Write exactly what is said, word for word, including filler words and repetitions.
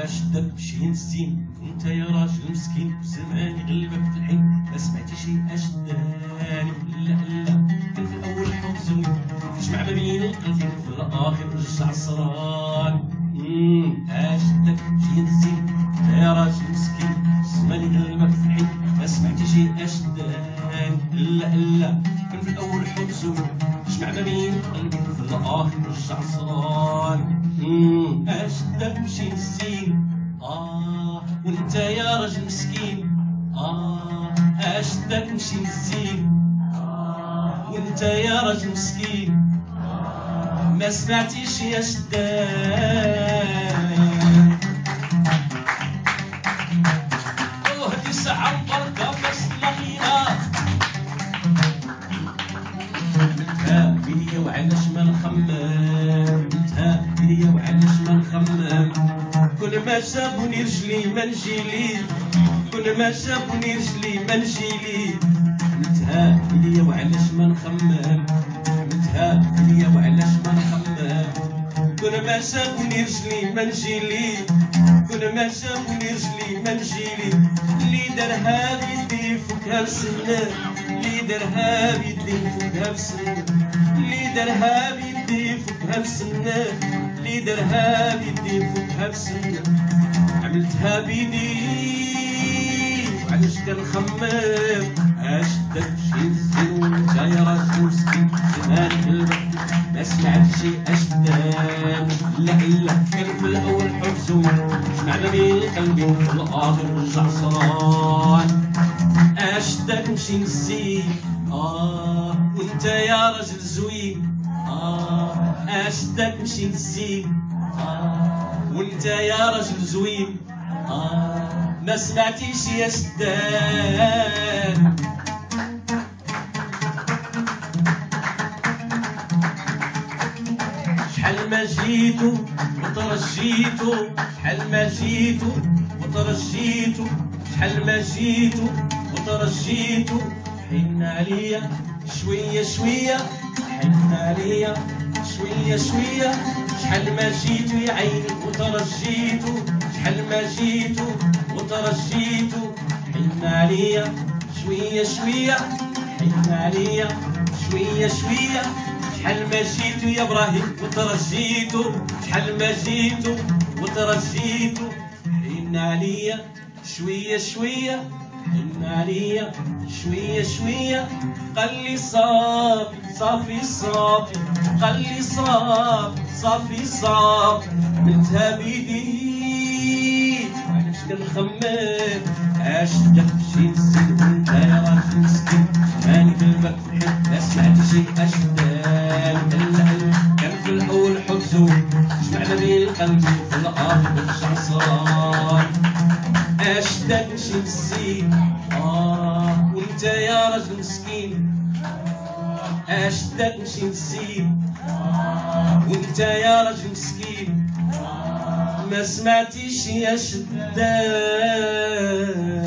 اشدك شي نسيم انت يا راجل مسكين زماني غلبك في الحين ما سمعتي شي اشداني لا لا كان في الاول حب زوين جمع ما بين القلبين في الاخر رجع صران اشدك شي نسيم انت يا راجل مسكين زماني غلبك في الحين ما سمعتي شي اشداني لا لا كان في الاول حب زوين جمع ما بين القلبين في الاخر رجع صران اشدك شي نسيم آه وانت يا رجل مسكين آه اشدك مشي نسيم آه وانت يا رجل مسكين آه ما سمعتيش يا شدان وهدي ساعة مبركة بس لقينا قلتها بيا وعلاش ما نخمم قلتها بيا وعلاش ما نخمم كل ما شافوني رجلي ما نجيلي كل ما شافوني رجلي ما نجيلي قلتها ليا وعلاش ما نخمم قلتها ليا وعلاش ما نخمم كل ما شافوني رجلي ما نجيلي كل ما شافوني رجلي ما نجيلي اللي دارها بيدي فكها بسنة اللي دارها بيدي فكها بسنة اللي دارها بيدي فكها بسنة اللي دارها بيدي فكها بسنة عملتها بيدي وعلاش كنخمم اشدك شي نسيم وانت يا راجل مسكين زمان قلبك ما سمعت شي اشدان لا لا كان في الاول حب زوين جمعنا بين القلبين في الاخر رجع صران اشدك شي نسيم اه وانت يا راجل زوين آه اشدك مشي نسيم آه وانت يا رجل زوين آه ما سمعتيش يا شدان شحال ما جيتو وترجيتو شحال ما جيتو وترجيتو شحال ما جيتو وترجيتو حن عليا شوية شوية حن عليا شوية شوية شحال ما جيتو يا عيني وترجيتو شحال ما جيتو وترجيتو حن عليا شوية شوية حن عليا شوية شوية شحال ما جيتو يا ابراهيم وترجيتو شحال ما جيتو وترجيتو حن عليا شوية شوية حن عليا شوية شوية قال لي صافي صافي صافي قال لي صافي صافي صافي عملتها بيدي وعلاش كنخمم اشدك شي نسيم وانت يا راجل مسكين ماني قلبك في الحب ما سمعت شي اشدان كان في الاول حب زوين جمعنا بين القلب في الاخر رجع صران اشدك شي نسيم آه وانت يا رجل مسكين اشدك مشي نسيم آه وانت يا رجل مسكين آه ما سمعتيش يا شدان.